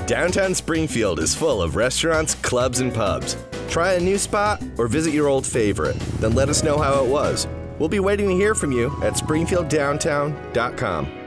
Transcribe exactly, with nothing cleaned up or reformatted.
Downtown Springfield is full of restaurants, clubs, and pubs. Try a new spot or visit your old favorite, then let us know how it was. We'll be waiting to hear from you at springfield downtown dot com.